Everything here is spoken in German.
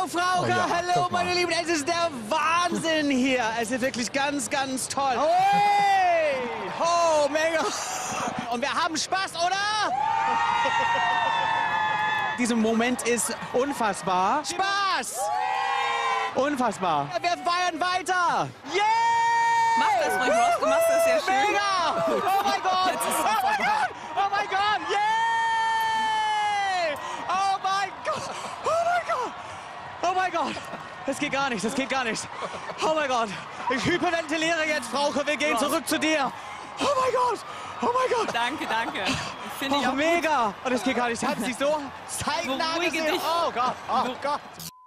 Frauke, ja, hallo meine Lieben, es ist der Wahnsinn hier. Es ist wirklich ganz, ganz toll. Hey! Oh, mega. Und wir haben Spaß, oder? Dieser Moment ist unfassbar. Spaß! Unfassbar. Wir feiern weiter. Yeah! Mach das ruhig, Ross, du machst das sehr schön. Mega! Oh mein Gott! Jetzt ist es Oh mein vorbei. Gott! Oh mein Gott! Yeah! Oh mein Gott! Oh mein Gott! Oh mein Gott! Das geht gar nicht, das geht gar nicht. Oh mein Gott! Ich hyperventiliere jetzt, Frauke. Wir gehen zurück zu dir. Oh mein Gott! Oh mein Gott! Danke, danke. Finde ich Oh, auch gut. mega! Und das geht gar nicht. Hat sie so zeitnah Beruhige gesehen. dich. Oh Gott! Oh Gott!